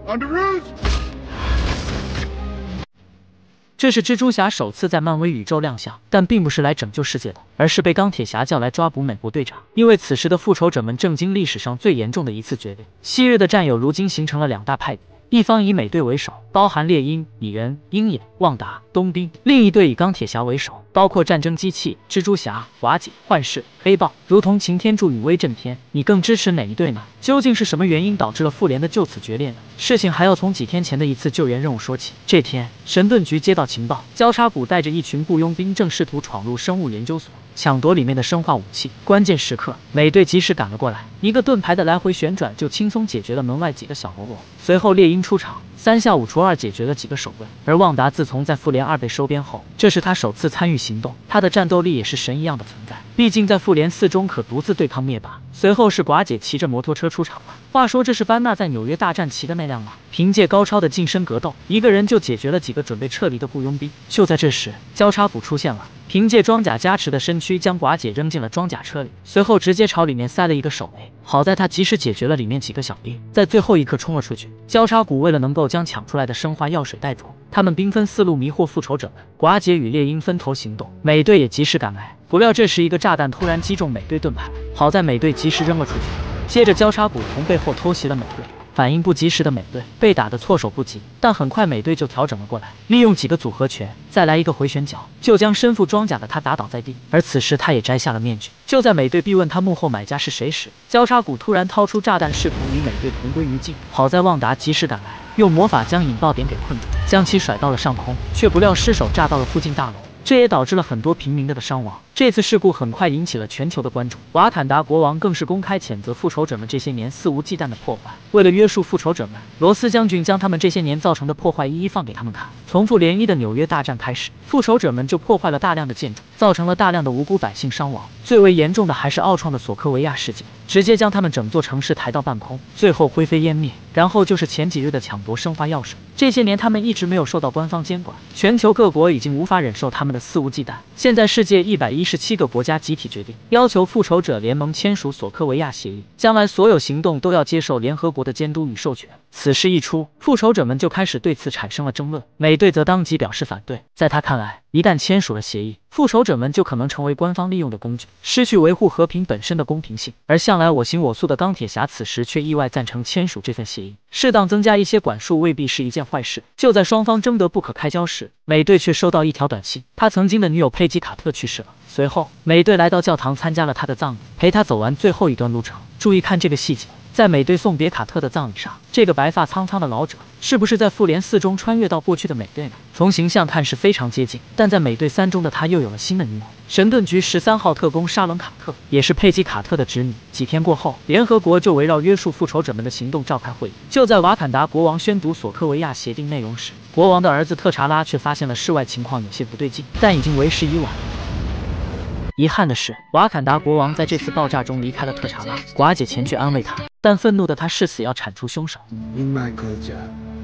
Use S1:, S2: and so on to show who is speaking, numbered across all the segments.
S1: 这是蜘蛛侠首次在漫威宇宙亮相，但并不是来拯救世界的，而是被钢铁侠叫来抓捕美国队长。因为此时的复仇者们正经历史上最严重的一次决裂，昔日的战友如今形成了两大派别。 一方以美队为首，包含猎鹰、蚁人、鹰眼、旺达、冬兵；另一队以钢铁侠为首，包括战争机器、蜘蛛侠、寡姐、幻视、黑豹。如同擎天柱与威震天，你更支持哪一队呢？究竟是什么原因导致了复联的就此决裂呢？事情还要从几天前的一次救援任务说起。这天，神盾局接到情报，交叉骨带着一群雇佣兵正试图闯入生物研究所，抢夺里面的生化武器。关键时刻，美队及时赶了过来，一个盾牌的来回旋转就轻松解决了门外几个小喽啰。随后猎鹰出场，3下5除2解决了几个守卫。而旺达自从在复联2被收编后，这是他首次参与行动，他的战斗力也是神一样的存在。毕竟在复联4中可独自对抗灭霸。随后是寡姐骑着摩托车出场了。话说这是班纳在纽约大战骑的那辆吗？凭借高超的近身格斗，一个人就解决了几个准备撤离的雇佣兵。就在这时，交叉骨出现了。 凭借装甲加持的身躯，将寡姐扔进了装甲车里，随后直接朝里面塞了一个手雷。好在他及时解决了里面几个小兵，在最后一刻冲了出去。交叉骨为了能够将抢出来的生化药水带走，他们兵分4路迷惑复仇者们。寡姐与猎鹰分头行动，美队也及时赶来。不料这时一个炸弹突然击中美队盾牌，好在美队及时扔了出去。接着交叉骨从背后偷袭了美队。 反应不及时的美队被打得措手不及，但很快美队就调整了过来，利用几个组合拳，再来一个回旋脚，就将身负装甲的他打倒在地。而此时他也摘下了面具。就在美队逼问他幕后买家是谁时，交叉骨突然掏出炸弹，试图与美队同归于尽。好在旺达及时赶来，用魔法将引爆点给困住，将其甩到了上空，却不料失手炸到了附近大楼。 这也导致了很多平民的伤亡。这次事故很快引起了全球的关注，瓦坎达国王更是公开谴责复仇者们这些年肆无忌惮的破坏。为了约束复仇者们，罗斯将军将他们这些年造成的破坏一一放给他们看。从复联1的纽约大战开始，复仇者们就破坏了大量的建筑，造成了大量的无辜百姓伤亡。最为严重的还是奥创的索科维亚事件，直接将他们整座城市抬到半空，最后灰飞烟灭。然后就是前几日的抢夺生化药水，这些年他们一直没有受到官方监管，全球各国已经无法忍受他们的肆无忌惮。现在世界117个国家集体决定，要求复仇者联盟签署索科维亚协议，将来所有行动都要接受联合国的监督与授权。此事一出，复仇者们就开始对此产生了争论，美队则当即表示反对。在他看来，一旦签署了协议，复仇者们就可能成为官方利用的工具，失去维护和平本身的公平性。而向来我行我素的钢铁侠此时却意外赞成签署这份协议，适当增加一些管束未必是一件坏事。就在双方争得不可开交时，美队却收到一条短信，他曾经的女友佩吉卡特去世了。随后，美队来到教堂参加了他的葬礼，陪他走完最后一段路程。注意看这个细节。 在美队送别卡特的葬礼上，这个白发苍苍的老者是不是在复联4中穿越到过去的美队呢？从形象看是非常接近，但在美队3中的他又有了新的女友。神盾局13号特工沙伦卡特也是佩吉卡特的侄女。几天过后，联合国就围绕约束复仇者们的行动召开会议。就在瓦坎达国王宣读索科维亚协定内容时，国王的儿子特查拉却发现了室外情况有些不对劲，但已经为时已晚。 遗憾的是，瓦坎达国王在这次爆炸中离开了特查拉。寡姐前去安慰他，但愤怒的他誓死要铲除凶手。
S2: In my culture,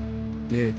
S2: death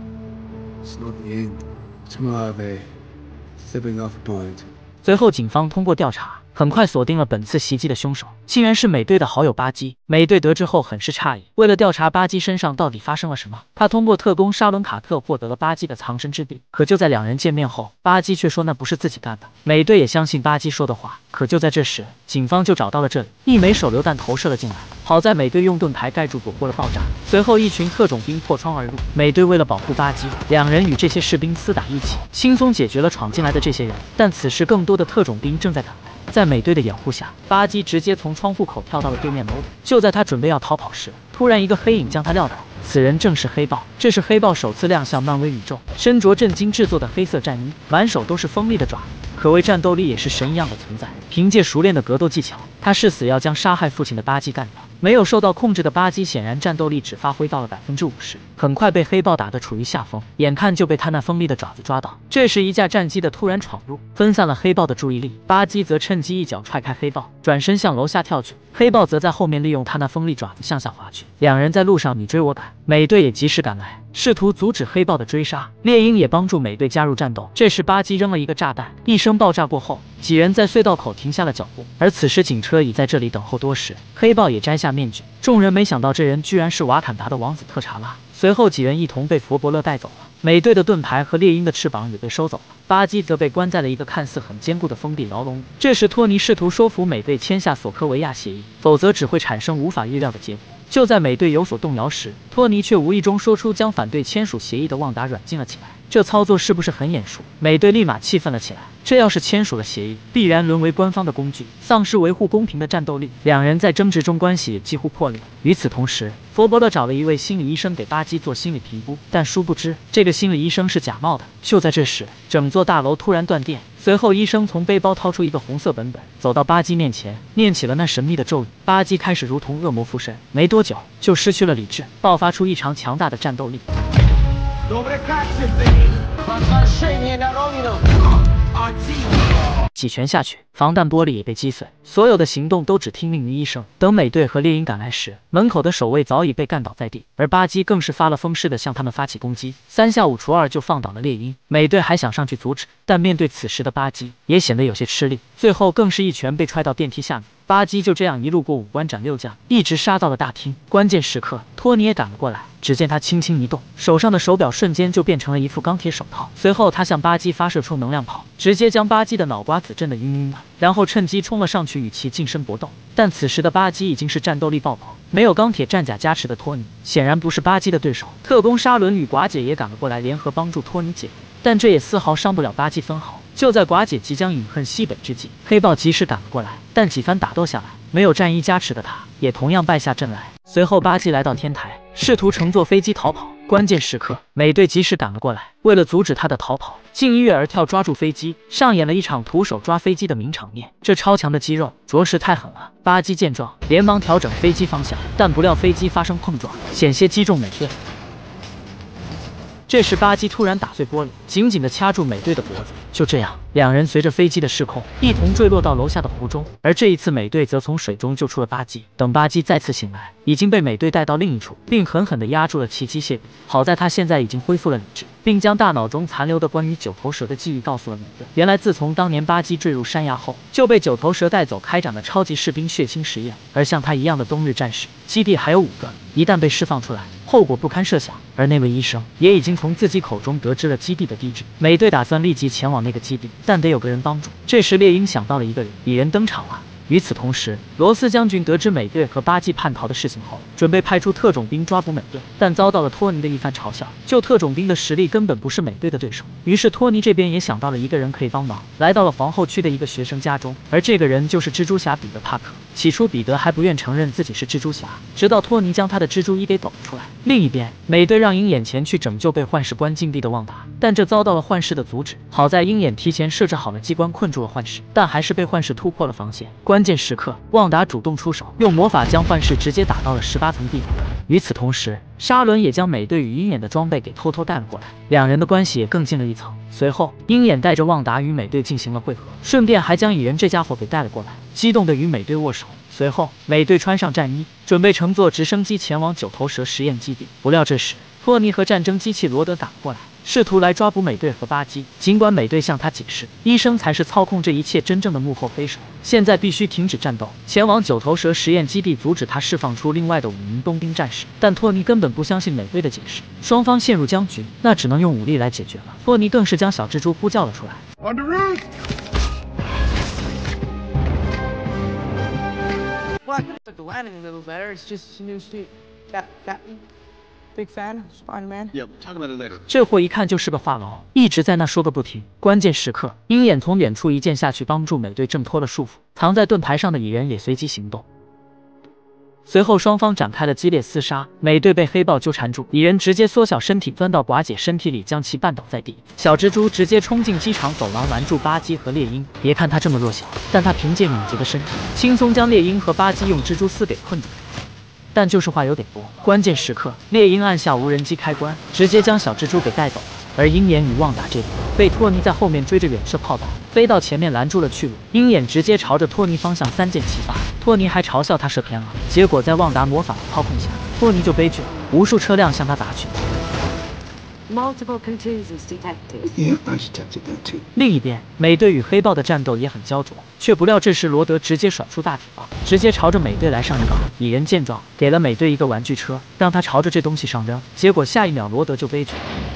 S2: is not the end. Tomorrow, stepping off point.
S1: 随后，警方通过调查，很快锁定了本次袭击的凶手，竟然是美队的好友巴基。美队得知后很是诧异，为了调查巴基身上到底发生了什么，他通过特工沙伦卡特获得了巴基的藏身之地。可就在两人见面后，巴基却说那不是自己干的。美队也相信巴基说的话，可就在这时，警方就找到了这里，一枚手榴弹投射了进来。好在美队用盾牌盖住，躲过了爆炸。随后，一群特种兵破窗而入，美队为了保护巴基，两人与这些士兵厮打一起，轻松解决了闯进来的这些人。但此时，更多的特种兵正在赶来。 在美队的掩护下，巴基直接从窗户口跳到了对面楼里。就在他准备要逃跑时，突然一个黑影将他撂倒。此人正是黑豹。这是黑豹首次亮相漫威宇宙，身着震惊制作的黑色战衣，满手都是锋利的爪子，可谓战斗力也是神一样的存在。凭借熟练的格斗技巧，他誓死要将杀害父亲的巴基干掉。没有受到控制的巴基显然战斗力只发挥到了50%，很快被黑豹打得处于下风，眼看就被他那锋利的爪子抓到。这时一架战机的突然闯入，分散了黑豹的注意力，巴基则趁机一脚踹开黑豹，转身向楼下跳去。黑豹则在后面利用他那锋利爪子向下滑去。两人在路上你追我赶，美队也及时赶来，试图阻止黑豹的追杀。猎鹰也帮助美队加入战斗。这时巴基扔了一个炸弹，一时声爆炸过后，几人在隧道口停下了脚步，而此时警车已在这里等候多时。黑豹也摘下面具，众人没想到这人居然是瓦坎达的王子特查拉。随后几人一同被佛伯勒带走了。美队的盾牌和猎鹰的翅膀也被收走了，巴基则被关在了一个看似很坚固的封闭牢笼里。这时托尼试图说服美队签下索科维亚协议，否则只会产生无法预料的结果。就在美队有所动摇时，托尼却无意中说出将反对签署协议的旺达软禁了起来。这操作是不是很眼熟？美队立马气愤了起来。这要是签署了协议，必然沦为官方的工具，丧失维护公平的战斗力。两人在争执中关系也几乎破裂。与此同时，佛伯勒找了一位心理医生给巴基做心理评估，但殊不知这个心理医生是假冒的。就在这时，整座大楼突然断电，随后医生从背包掏出一个红色本，走到巴基面前，念起了那神秘的咒语。巴基开始如同恶魔附身，没多久就失去了理智，爆发出异常强大的战斗力。几拳下去，防弹玻璃也被击碎，所有的行动都只听命于医生。等美队和猎鹰赶来时，门口的守卫早已被干倒在地，而巴基更是发了疯似的向他们发起攻击，3下5除2就放倒了猎鹰。美队还想上去阻止，但面对此时的巴基，也显得有些吃力，最后更是一拳被踹到电梯下面。巴基就这样一路过5关斩6将，一直杀到了大厅。关键时刻，托尼也赶了过来，只见他轻轻一动，手上的手表瞬间就变成了一副钢铁手套。随后他向巴基发射出能量炮，直接将巴基的脑瓜子震得晕晕的，然后趁机冲了上去与其近身搏斗。但此时的巴基已经是战斗力爆棚，没有钢铁战甲加持的托尼显然不是巴基的对手。特工沙伦与寡姐也赶了过来，联合帮助托尼解围，但这也丝毫伤不了巴基分毫。就在寡姐即将饮恨西北之际，黑豹及时赶了过来，但几番打斗下来，没有战衣加持的他也同样败下阵来。随后巴基来到天台，试图乘坐飞机逃跑。关键时刻，美队及时赶了过来，为了阻止他的逃跑，竟一跃而跳抓住飞机，上演了一场徒手抓飞机的名场面。这超强的肌肉着实太狠了。巴基见状，连忙调整飞机方向，但不料飞机发生碰撞，险些击中美队。这时巴基突然打碎玻璃，紧紧地掐住美队的脖子。就这样，两人随着飞机的失控，一同坠落到楼下的湖中。而这一次，美队则从水中救出了巴基。等巴基再次醒来，已经被美队带到另一处，并狠狠地压住了其机械臂。好在他现在已经恢复了理智，并将大脑中残留的关于九头蛇的记忆告诉了美队。原来，自从当年巴基坠入山崖后，就被九头蛇带走开展了超级士兵血清实验。而像他一样的冬日战士，基地还有5个，一旦被释放出来，后果不堪设想。而那位医生也已经从自己口中得知了基地的地址。美队打算立即前往那个基地，但得有个人帮助。这时猎鹰想到了一个人，蚁人登场了。与此同时，罗斯将军得知美队和巴基叛逃的事情后，准备派出特种兵抓捕美队，但遭到了托尼的一番嘲笑，就特种兵的实力根本不是美队的对手。于是托尼这边也想到了一个人可以帮忙，来到了皇后区的一个学生家中，而这个人就是蜘蛛侠彼得·帕克。起初彼得还不愿承认自己是蜘蛛侠，直到托尼将他的蜘蛛衣给抖了出来。另一边，美队让鹰眼前去拯救被幻视关禁闭的旺达，但这遭到了幻视的阻止。好在鹰眼提前设置好了机关困住了幻视，但还是被幻视突破了防线。关键时刻，旺达主动出手，用魔法将幻视直接打到了18层地堡。与此同时，沙伦也将美队与鹰眼的装备给偷偷带了过来，两人的关系也更近了一层。随后，鹰眼带着旺达与美队进行了会合，顺便还将蚁人这家伙给带了过来，激动地与美队握手。随后，美队穿上战衣，准备乘坐直升机前往九头蛇实验基地。不料这时，托尼和战争机器罗德赶了过来，试图来抓捕美队和巴基。尽管美队向他解释，医生才是操控这一切真正的幕后黑手，现在必须停止战斗，前往九头蛇实验基地阻止他释放出另外的5名冬兵战士。但托尼根本不相信美队的解释，双方陷入僵局，那只能用武力来解决了。托尼更是将小蜘蛛呼叫了出来。
S3: Well, I could have took the landing a little better. It's just a new suit. Captain? Big fan? Spider-Man?
S2: Yeah, we'll talk about it later.
S1: 这货一看就是个话痨，一直在那说个不停。关键时刻，鹰眼从远处一剑下去，帮助美队挣脱了束缚。藏在盾牌上的蚁人也随即行动。随后双方展开了激烈厮杀，美队被黑豹纠缠住，蚁人直接缩小身体钻到寡姐身体里，将其绊倒在地。小蜘蛛直接冲进机场走廊，拦住巴基和猎鹰。别看他这么弱小，但他凭借敏捷的身体，轻松将猎鹰和巴基用蜘蛛丝给困住。但就是话有点多，关键时刻，猎鹰按下无人机开关，直接将小蜘蛛给带走了。而鹰眼与旺达这边被托尼在后面追着远射炮弹，飞到前面拦住了去路。鹰眼直接朝着托尼方向3箭齐发，托尼还嘲笑他射偏了。结果在旺达魔法的操控下，托尼就悲剧了，无数车辆向他打去。
S3: multiple contingents detected.
S2: Yeah, I detected that too.
S1: 另一边，美队与黑豹的战斗也很焦灼，却不料这时罗德直接甩出大铁棒，直接朝着美队来上一棒。蚁人见状，给了美队一个玩具车，让他朝着这东西上扔。结果下一秒罗德就悲剧。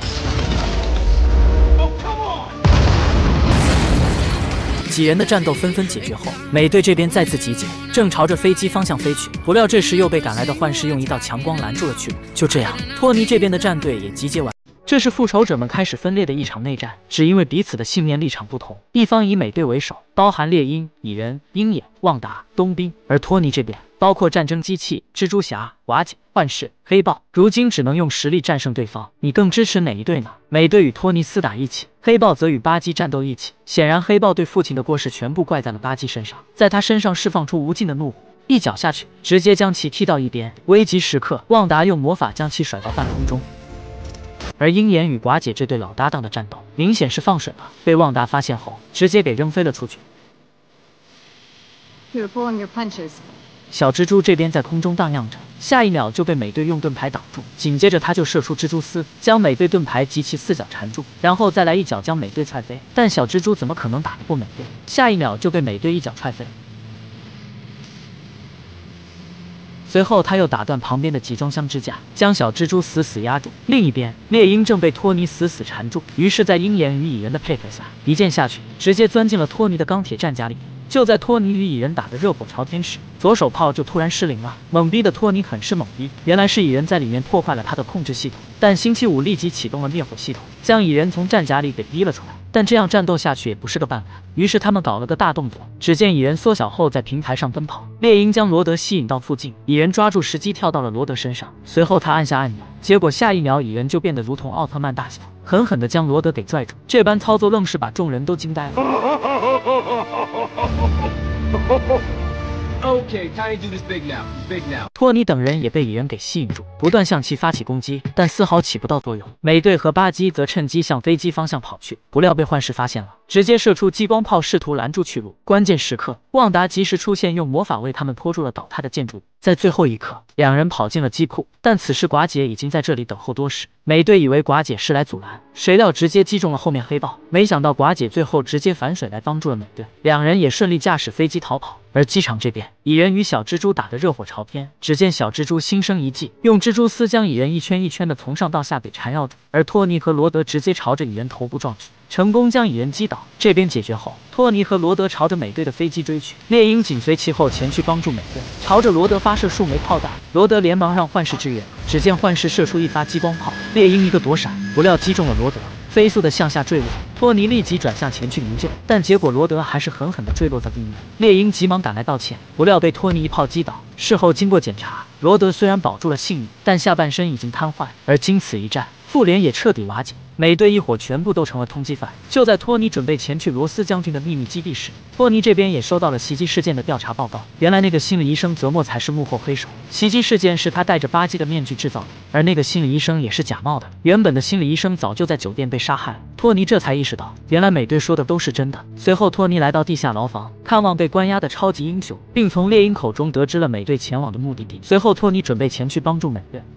S1: 几人的战斗纷纷解决后，美队这边再次集结，正朝着飞机方向飞去。不料这时又被赶来的幻视用一道强光拦住了去路。就这样，托尼这边的战队也集结完。这是复仇者们开始分裂的一场内战，只因为彼此的信念立场不同，一方以美队为首，包含猎鹰、蚁人、鹰眼、旺达、冬兵，而托尼这边包括战争机器、蜘蛛侠、瓦解、幻视、黑豹，如今只能用实力战胜对方。你更支持哪一队呢？美队与托尼厮打一起，黑豹则与巴基战斗一起。显然，黑豹对父亲的过失全部怪在了巴基身上，在他身上释放出无尽的怒火，一脚下去，直接将其踢到一边。危急时刻，旺达用魔法将其甩到半空中。而鹰眼与寡姐这对老搭档的战斗，明显是放水了，被旺达发现后，直接给扔飞了出去。
S3: You're pulling your punches.
S1: 小蜘蛛这边在空中荡漾着，下一秒就被美队用盾牌挡住，紧接着他就射出蜘蛛丝，将美队盾牌及其四角缠住，然后再来一脚将美队踹飞。但小蜘蛛怎么可能打得过美队？下一秒就被美队一脚踹飞。随后他又打断旁边的集装箱支架，将小蜘蛛死死压住。另一边，猎鹰正被托尼死死缠住，于是，在鹰眼与蚁人的配合下，一剑下去，直接钻进了托尼的钢铁战甲里。就在托尼与蚁人打得热火朝天时，左手炮就突然失灵了，懵逼的托尼很是懵逼，原来是蚁人在里面破坏了他的控制系统。但星期五立即启动了灭火系统，将蚁人从战甲里给逼了出来。但这样战斗下去也不是个办法，于是他们搞了个大动作，只见蚁人缩小后在平台上奔跑，猎鹰将罗德吸引到附近，蚁人抓住时机跳到了罗德身上，随后他按下按钮，结果下一秒蚁人就变得如同奥特曼大小，狠狠地将罗德给拽住。这般操作愣是把众人都惊呆了。
S2: Okay, time to do this big now. Big now.
S1: 托尼等人也被蚁人给吸引住，不断向其发起攻击，但丝毫起不到作用。美队和巴基则趁机向飞机方向跑去，不料被幻视发现了，直接射出激光炮试图拦住去路。关键时刻，旺达及时出现，用魔法为他们拖住了倒塌的建筑。在最后一刻，两人跑进了机库，但此时寡姐已经在这里等候多时。美队以为寡姐是来阻拦，谁料直接击中了后面黑豹。没想到寡姐最后直接反水来帮助了美队，两人也顺利驾驶飞机逃跑。而机场这边，蚁人与小蜘蛛打得热火朝天，只见小蜘蛛心生一计，用蜘蛛丝将蚁人一圈一圈的从上到下给缠绕住，而托尼和罗德直接朝着蚁人头部撞去，成功将蚁人击倒。这边解决后，托尼和罗德朝着美队的飞机追去，猎鹰紧随其后前去帮助美队，朝着罗德发射数枚炮弹。罗德连忙让幻视支援，只见幻视射出一发激光炮，猎鹰一个躲闪，不料击中了罗德，飞速的向下坠落。托尼立即转向前去营救，但结果罗德还是狠狠地坠落在地面。猎鹰急忙赶来道歉，不料被托尼一炮击倒。事后经过检查，罗德虽然保住了性命，但下半身已经瘫痪。而经此一战，复联也彻底瓦解，美队一伙全部都成了通缉犯。就在托尼准备前去罗斯将军的秘密基地时，托尼这边也收到了袭击事件的调查报告。原来那个心理医生泽莫才是幕后黑手，袭击事件是他戴着巴基的面具制造的，而那个心理医生也是假冒的。原本的心理医生早就在酒店被杀害了，托尼这才意识到，原来美队说的都是真的。随后托尼来到地下牢房，看望被关押的超级英雄，并从猎鹰口中得知了美队前往的目的地。随后托尼准备前去帮助美队。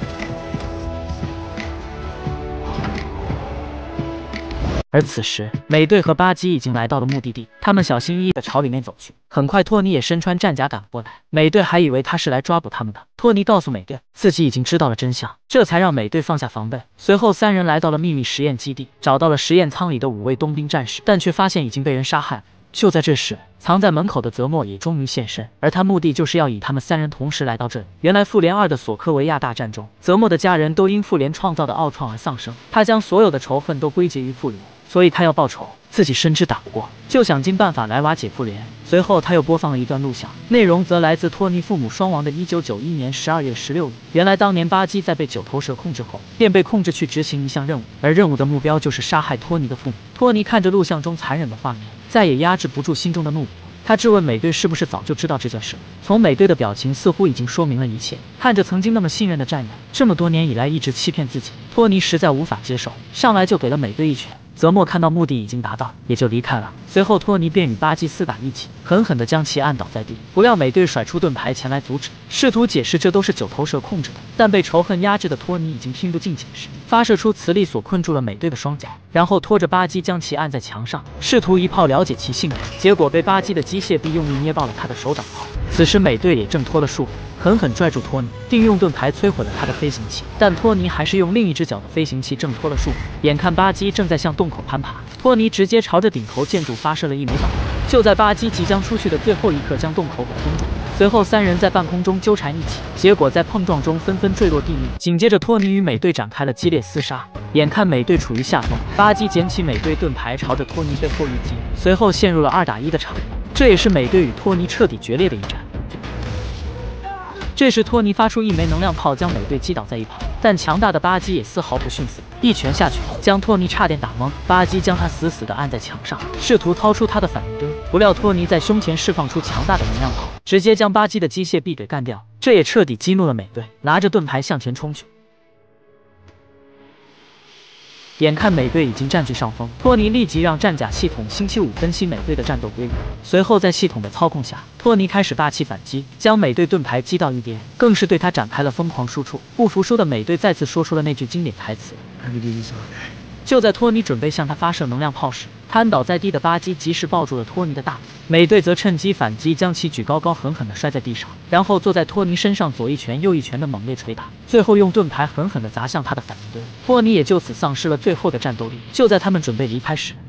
S1: 而此时，美队和巴基已经来到了目的地，他们小心翼翼地朝里面走去。很快，托尼也身穿战甲赶过来，美队还以为他是来抓捕他们的。托尼告诉美队，自己已经知道了真相，这才让美队放下防备。随后，三人来到了秘密实验基地，找到了实验舱里的5位冬兵战士，但却发现已经被人杀害了。就在这时，藏在门口的泽莫也终于现身，而他目的就是要以他们3人同时来到这里。原来复联2的索科维亚大战中，泽莫的家人都因复联创造的奥创而丧生，他将所有的仇恨都归结于复联，所以他要报仇。自己深知打不过，就想尽办法来瓦解复联。随后他又播放了一段录像，内容则来自托尼父母双亡的1991年12月16日。原来当年巴基在被9头蛇控制后，便被控制去执行一项任务，而任务的目标就是杀害托尼的父母。托尼看着录像中残忍的画面，再也压制不住心中的怒火。他质问美队是不是早就知道这件事，从美队的表情似乎已经说明了一切。看着曾经那么信任的战友，这么多年以来一直欺骗自己，托尼实在无法接受，上来就给了美队一拳。 泽莫看到目的已经达到，也就离开了。随后托尼便与巴基厮打一起，狠狠地将其按倒在地。不料美队甩出盾牌前来阻止，试图解释这都是九头蛇控制的，但被仇恨压制的托尼已经听不进解释，发射出磁力所困住了美队的双脚，然后拖着巴基将其按在墙上，试图一炮了解其性命，结果被巴基的机械臂用力捏爆了他的手掌泡。此时美队也挣脱了束缚，狠狠拽住托尼，并用盾牌摧毁了他的飞行器，但托尼还是用另一只脚的飞行器挣脱了束缚。眼看巴基正在向洞口攀爬，托尼直接朝着顶头建筑发射了一枚导弹，就在巴基即将出去的最后一刻将洞口给封住。随后三人在半空中纠缠一起，结果在碰撞中纷纷坠落地面。紧接着托尼与美队展开了激烈厮杀，眼看美队处于下风，巴基捡起美队盾牌朝着托尼背后一击，随后陷入了2打1的场面。这也是美队与托尼彻底决裂的一战。这时托尼发出一枚能量炮将美队击倒在一旁，但强大的巴基也丝毫不逊色，一拳下去将托尼差点打懵。巴基将他死死地按在墙上，试图掏出他的反应堆，不料托尼在胸前释放出强大的能量炮，直接将巴基的机械臂给干掉，这也彻底激怒了美队，拿着盾牌向前冲去。眼看美队已经占据上风，托尼立即让战甲系统星期五分析美队的战斗规律。随后在系统的操控下，托尼开始霸气反击，将美队盾牌击到一边，更是对他展开了疯狂输出。不服输的美队再次说出了那句经典台词。就在托尼准备向他发射能量炮时，瘫倒在地的巴基及时抱住了托尼的大腿，美队则趁机反击，将其举高高，狠狠地摔在地上，然后坐在托尼身上左一拳右一拳的猛烈捶打，最后用盾牌狠狠地砸向他的反应堆。托尼也就此丧失了最后的战斗力。就在他们准备离开时，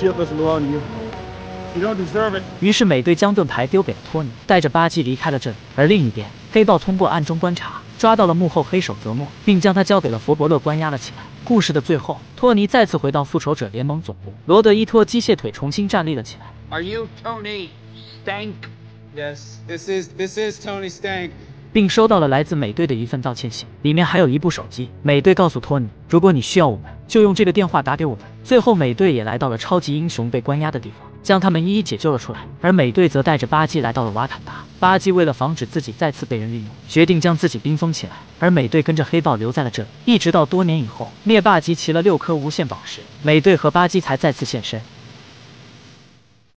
S1: 于是美队将盾牌丢给了托尼，带着巴基离开了这里。而另一边，黑豹通过暗中观察，抓到了幕后黑手泽莫，并将他交给了佛伯勒关押了起来。故事的最后，托尼再次回到复仇者联盟总部，罗德伊托机械腿重新站立了起来。
S3: Are you Tony Stank?
S2: Yes, this is Tony Stank.
S1: 并收到了来自美队的一份道歉信，里面还有一部手机。美队告诉托尼，如果你需要我们，就用这个电话打给我们。最后，美队也来到了超级英雄被关押的地方，将他们一一解救了出来。而美队则带着巴基来到了瓦坎达。巴基为了防止自己再次被人运用，决定将自己冰封起来。而美队跟着黑豹留在了这里，一直到多年以后，灭霸集齐了6颗无限宝石，美队和巴基才再次现身。